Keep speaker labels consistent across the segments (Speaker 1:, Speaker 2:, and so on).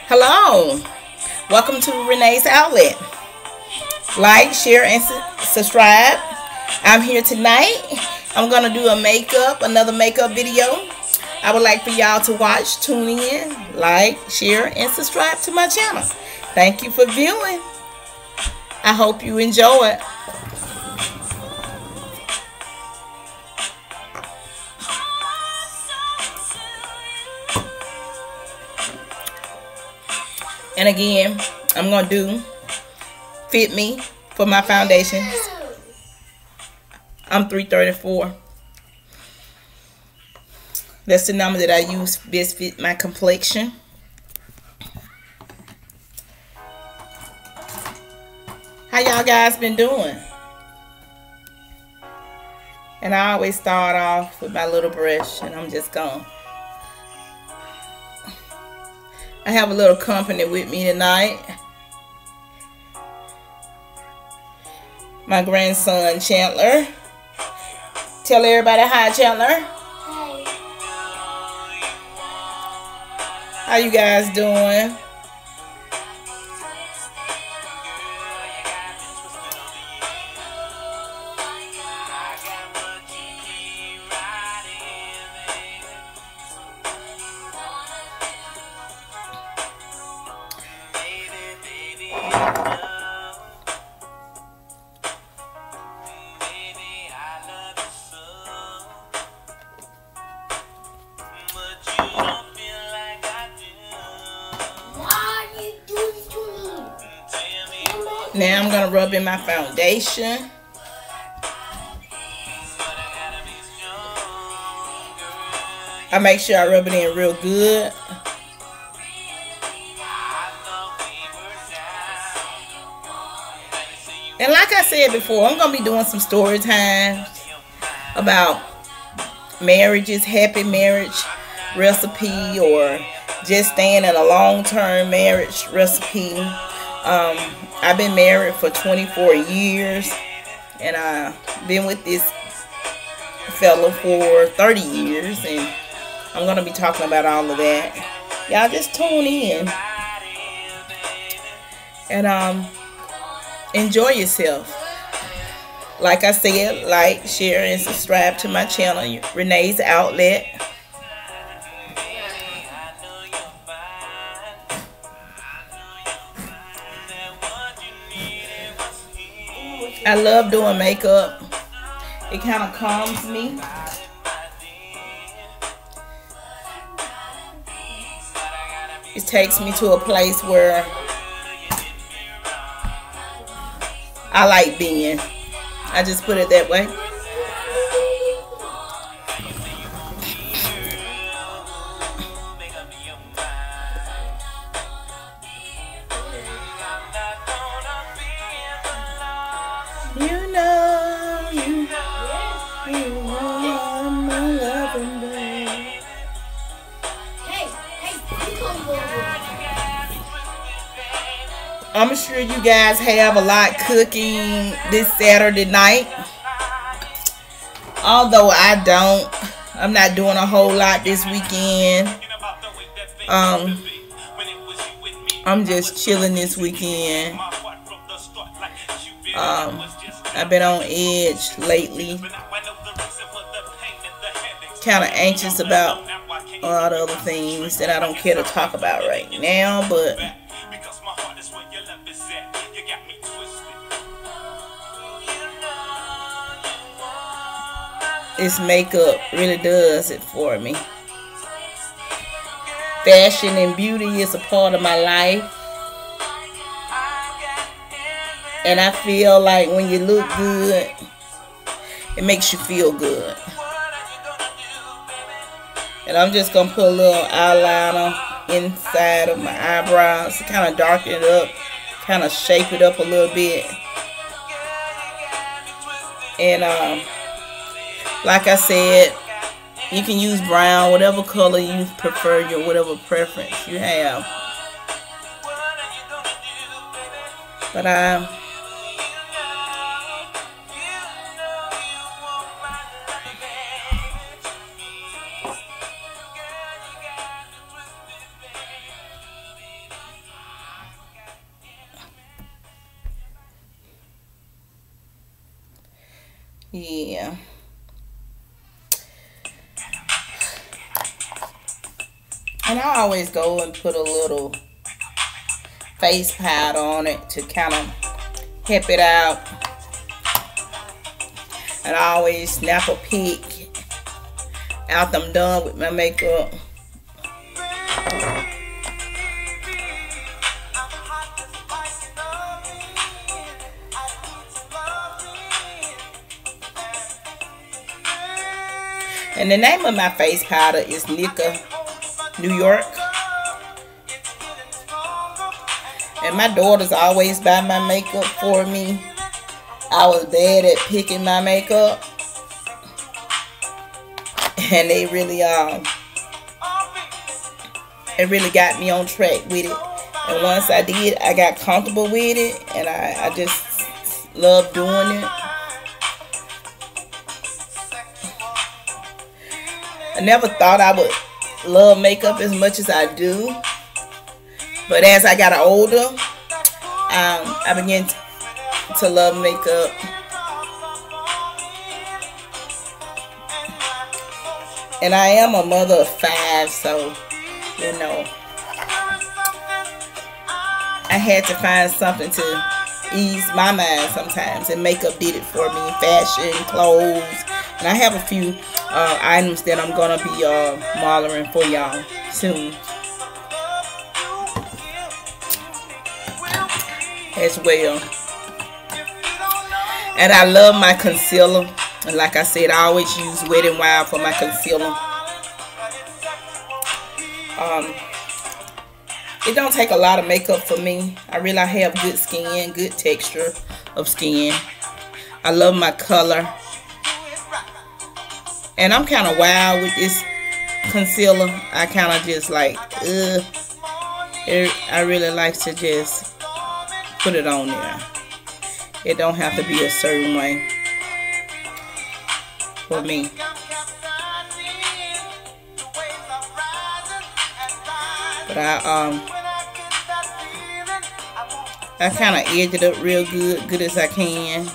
Speaker 1: Hello, welcome to Renee's Outlet. Like, share, and subscribe. I'm here tonight. I'm gonna do another makeup video. I would like for y'all to watch, tune in, like, share, and subscribe to my channel. Thank you for viewing. I hope you enjoy it. And again, I'm going to do Fit Me for my foundations. I'm 334. That's the number that I use best fit my complexion. How y'all guys been doing? And I always start off with my little brush, and I'm just going. I have a little company with me tonight. My grandson, Chandler. Tell everybody hi, Chandler. Hi. How you guys doing? Now I'm going to rub in my foundation. I make sure I rub it in real good. And like I said before, I'm going to be doing some story times about marriages, happy marriage recipe, or just staying in a long-term marriage recipe. I've been married for 24 years, and I've been with this fella for 30 years, and I'm going to be talking about all of that. Y'all just tune in and enjoy yourself. Like I said, like, share, and subscribe to my channel, Renee's Outlet. I love doing makeup. It kind of calms me. It takes me to a place where I like being. I just put it that way. You know you are my loving babe. I'm sure you guys have a lot cooking this Saturday night. Although I don't. I'm not doing a whole lot this weekend. I'm just chilling this weekend. I've been on edge lately. Kind of anxious about a lot of other things that I don't care to talk about right now, but this makeup really does it for me. Fashion and beauty is a part of my life. And I feel like when you look good, it makes you feel good. And I'm just going to put a little eyeliner inside of my eyebrows to kind of darken it up, kind of shape it up a little bit. And like I said, you can use brown, whatever color you prefer, whatever preference you have. But Yeah. And I always go and put a little face powder on it to kind of help it out. And I always snap a pic after I'm done with my makeup. And the name of my face powder is Hookah, New York. And my daughters always buy my makeup for me. I was bad at picking my makeup. And they really got me on track with it. And once I did, I got comfortable with it. And I just love doing it. I never thought I would love makeup as much as I do. But as I got older, I began to love makeup. And I am a mother of 5, so, you know, I had to find something to ease my mind sometimes. And makeup did it for me. Fashion, clothes. And I have a few items that I'm going to be modeling for y'all soon as well. And I love my concealer. And like I said, I always use Wet n Wild for my concealer. It don't take a lot of makeup for me. I really have good skin, good texture of skin. I love my color. And I'm kind of wild with this concealer. I kind of just like, I really like to just put it on there. It don't have to be a certain way for me. But I kind of edge it up real good as I can.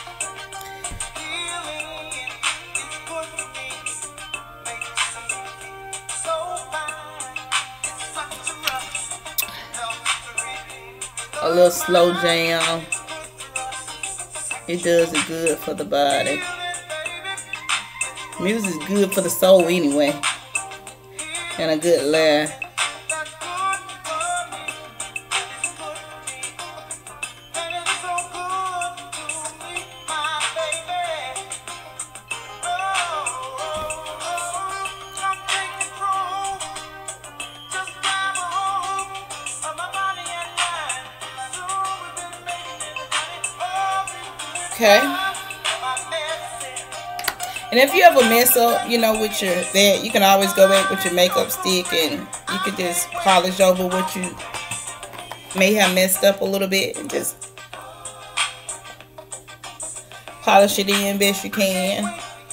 Speaker 1: A little slow jam. It does it good for the body. Music is good for the soul anyway. And a good laugh. Okay. And if you ever mess up, you know, with your that, you can always go back with your makeup stick and you can just polish over what you may have messed up a little bit and just polish it in best you can.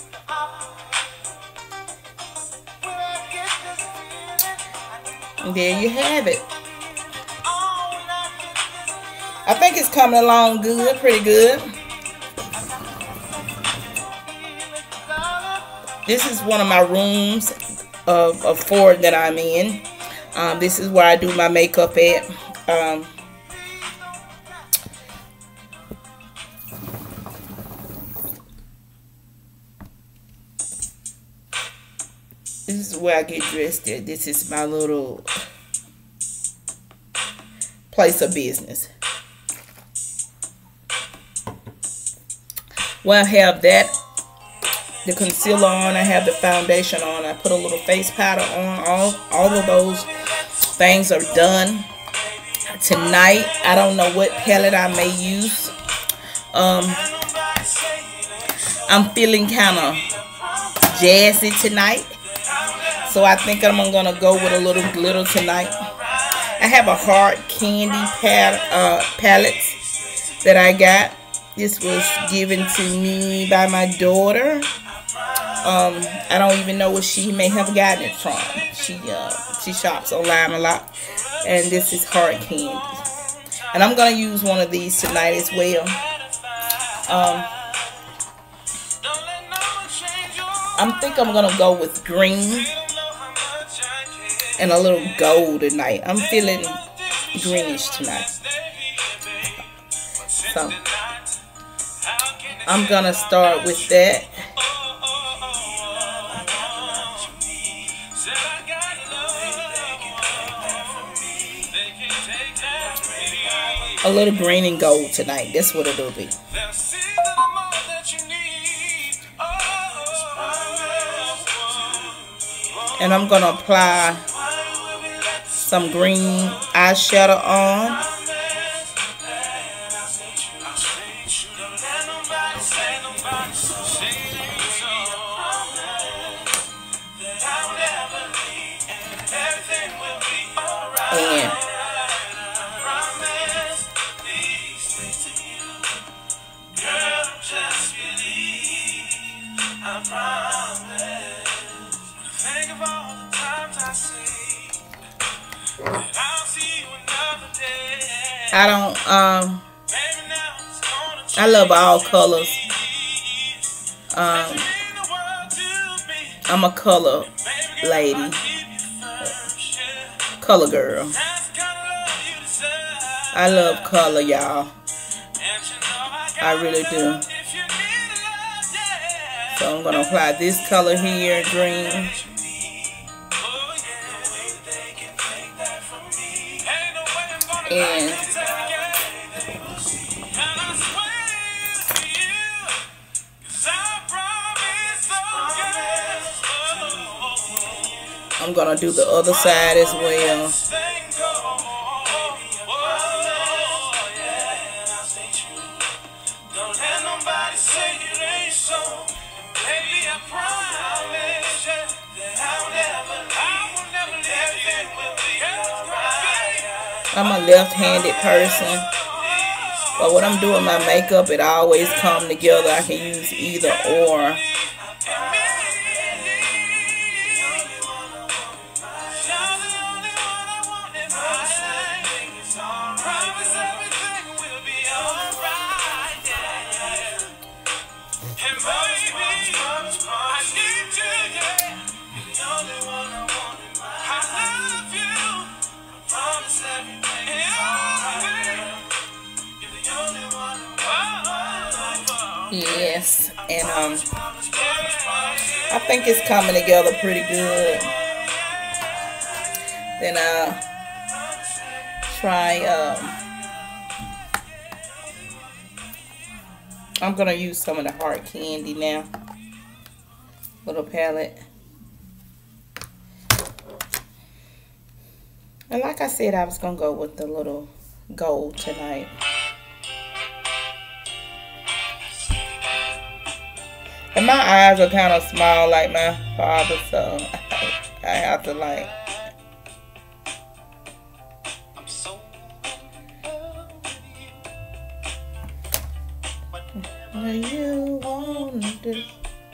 Speaker 1: And there you have it. I think it's coming along good, pretty good. This is one of my rooms of 4 that I'm in. This is where I do my makeup at. This is where I get dressed at. This is my little place of business. Well, I have that, the concealer on, I have the foundation on, I put a little face powder on, all of those things are done. Tonight, I don't know what palette I may use. I'm feeling kind of jazzy tonight, so I think I'm gonna go with a little glitter tonight. I have a hard candy palette that I got. This was given to me by my daughter. I don't even know where she may have gotten it from. She shops online a lot. And this is hard candy. And I'm going to use one of these tonight as well. think I'm gonna go with green and a little gold tonight. I'm feeling greenish tonight. So I'm gonna start with that. A little green and gold tonight. That's what it'll be. And I'm gonna apply some green eyeshadow on. And I love all colors. I'm a color lady, color girl. I love color, y'all. I really do. So I'm gonna apply this color here, green. And I'm gonna do the other side as well. I'm a left-handed person, but when I'm doing my makeup, it always comes together. I can use either or. Yes, and I think it's coming together pretty good. Then I'll try, I'm gonna use some of the hard candy now, little palette. And like I said, I was gonna go with the little gold tonight. And my eyes are kind of small like my father, so I have to like. What you wanna do?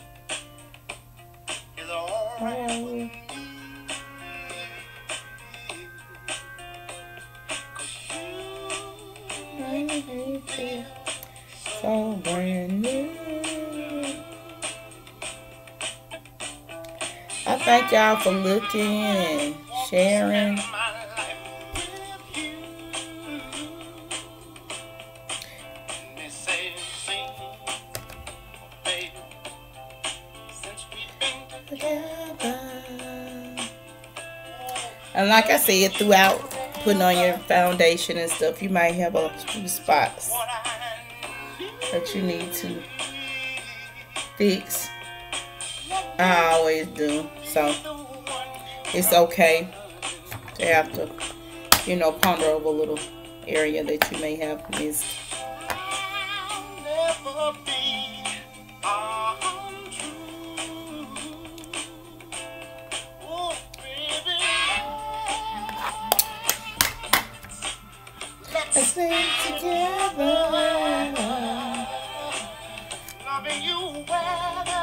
Speaker 1: So brand new. I thank y'all for looking and sharing. And like I said, throughout putting on your foundation and stuff, you might have a few spots that you need to fix. I always do. So it's okay to have to, you know, ponder over a little area that you may have missed. Let's sing together, loving you weather,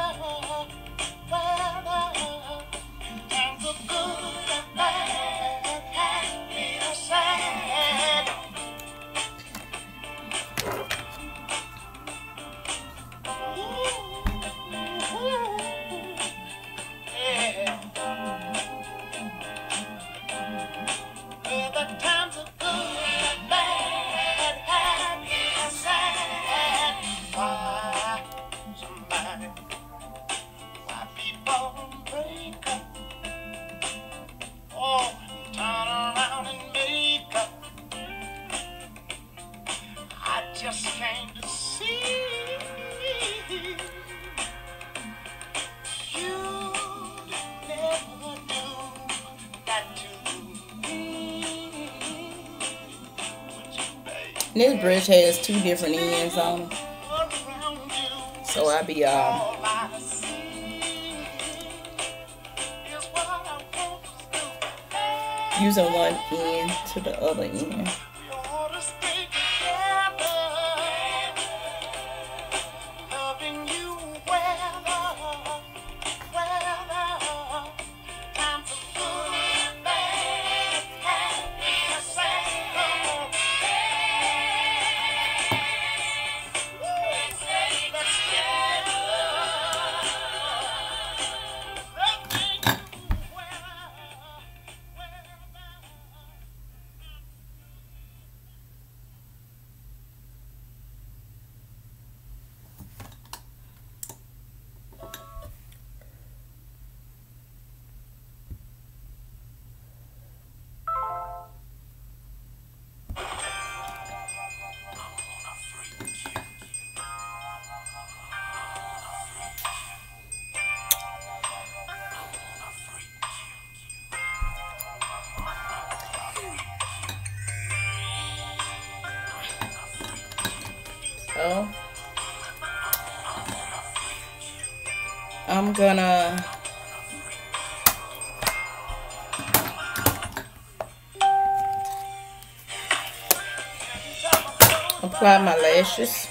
Speaker 1: and the good and bad, happy or sad. This brush has two different ends on it, so I be using one end to the other end. So I'm gonna apply my lashes.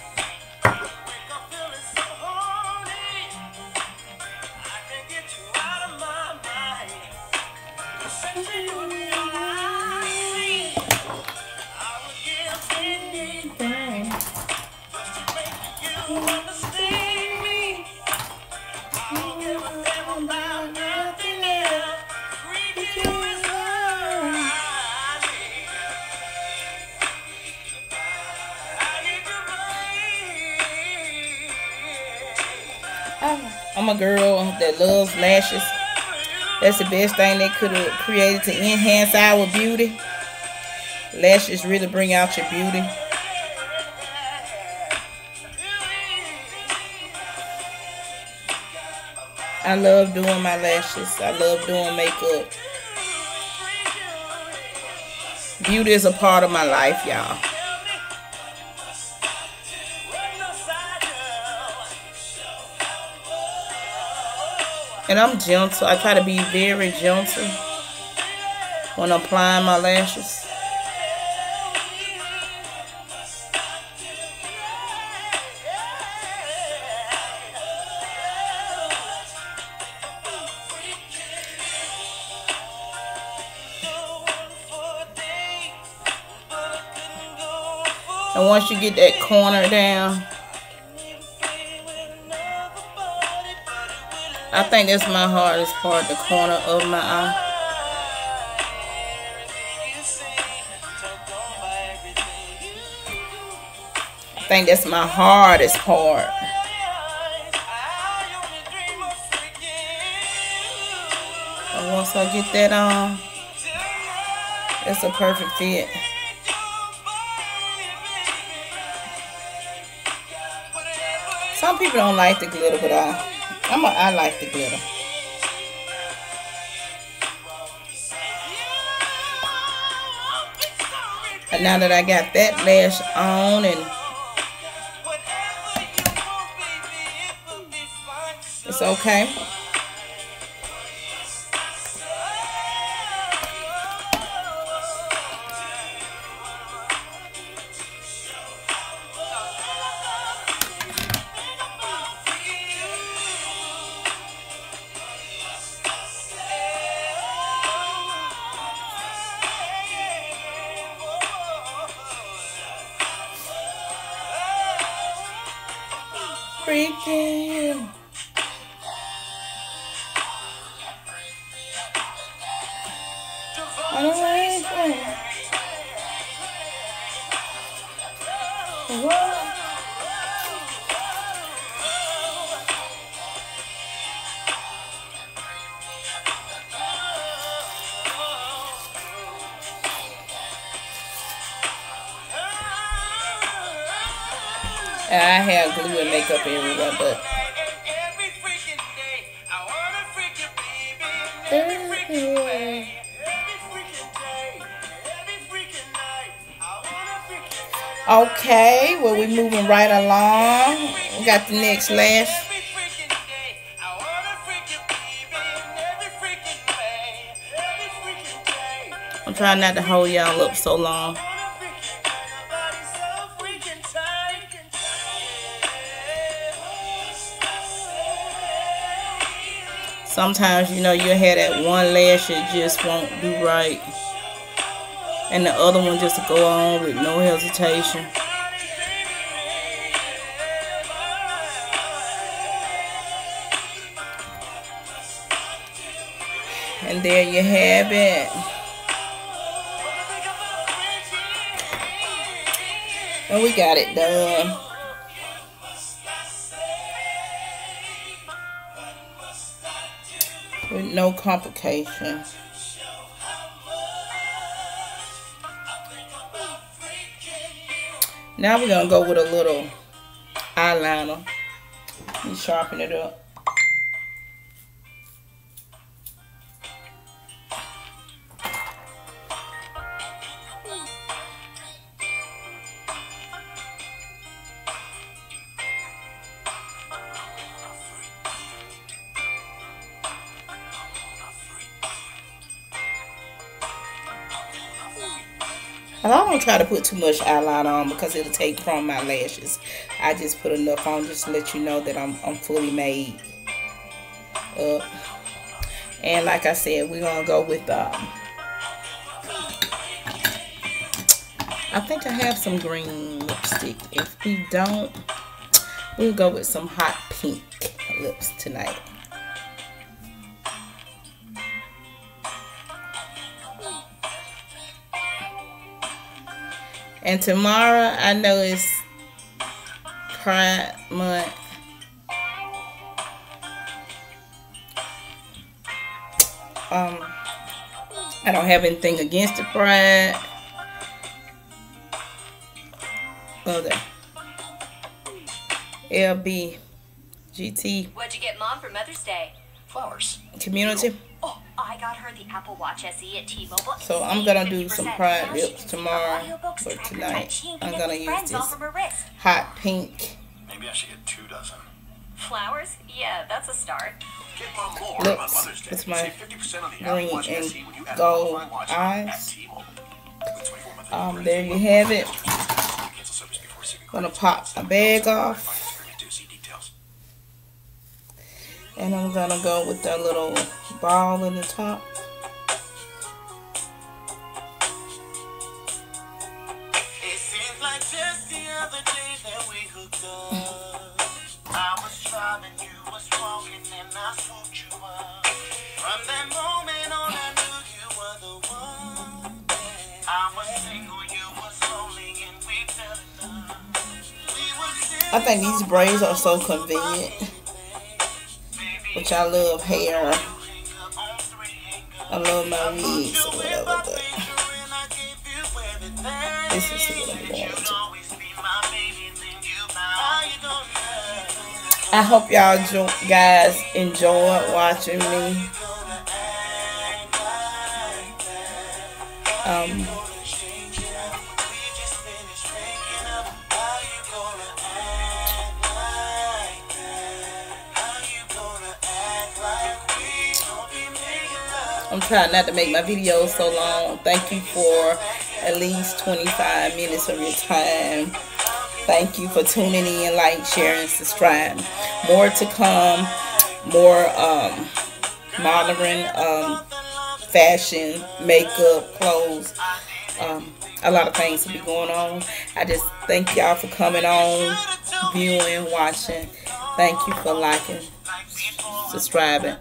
Speaker 1: I'm a girl that loves lashes. That's the best thing they could have created to enhance our beauty. Lashes really bring out your beauty. I love doing my lashes. I love doing makeup. Beauty is a part of my life, y'all. And I'm gentle. I try to be very gentle when I'm applying my lashes. And once you get that corner down, I think that's my hardest part, the corner of my eye. I think that's my hardest part. And once I get that on, it's a perfect fit. Some people don't like the glitter, but I like the glitter. And now that I got that lash on, and it's okay. Freaking you. I don't like it. And I have glue and makeup everywhere, but okay, well, we're moving right along. We got the next lash. I'm trying not to hold y'all up so long. Sometimes, you know, you'll have that one lash that just won't do right, and the other one just to go on with no hesitation. And there you have it. And we got it done. With no complications. Now we're going to go with a little eyeliner. Let me sharpen it up. I don't try to put too much eyeliner on because it'll take from my lashes. I just put enough on just to let you know that I'm fully made up. And like I said, we're gonna go with I think I have some green lipstick. If we don't, we'll go with some hot pink lips tonight. And tomorrow, I know it's Pride Month. I don't have anything against the Pride. Oh, there. LB GT.
Speaker 2: What'd you get Mom for Mother's Day?
Speaker 3: Flowers.
Speaker 1: Community.
Speaker 2: Oh, I got her the Apple Watch SE at T-Mobile.
Speaker 1: So I'm gonna do some Pride lips tomorrow, but tonight I'm gonna use this hot pink.
Speaker 3: Maybe I should get 2 dozen.
Speaker 2: Flowers? Yeah, that's a start.
Speaker 3: Get Mom more on
Speaker 1: Lips
Speaker 3: Mother's Day.
Speaker 1: with my
Speaker 3: Save 50% on the Apple
Speaker 1: green
Speaker 3: Watch
Speaker 1: and
Speaker 3: SE when you add
Speaker 1: gold
Speaker 3: a watch
Speaker 1: eyes.
Speaker 3: at T-Mobile. With 24 monthly free.
Speaker 1: There you have it.
Speaker 3: Cancel service before receiving
Speaker 1: Gonna
Speaker 3: credit.
Speaker 1: pop a bag off.
Speaker 3: See details.
Speaker 1: And I'm gonna go with that little ball in the top.
Speaker 4: It seems like just the other day that we hooked up. I was driving, you was walking, and I swooped you up. From that moment on, I knew you were the one. I was single, you was lonely, and we fell in love.
Speaker 1: I think these braids are so convenient, which I love hair. I love my wigs or whatever, but this is what I'm going to. I hope y'all guys enjoyed watching me. I'm trying not to make my videos so long. Thank you for at least 25 minutes of your time. Thank you for tuning in, like, share, and subscribe. More to come. More modeling, fashion, makeup, clothes. A lot of things to be going on. I just thank y'all for coming on, viewing, watching. Thank you for liking, subscribing,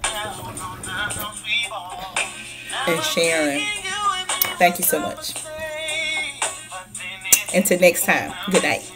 Speaker 1: and sharing. Thank you so much. Until next time, good night.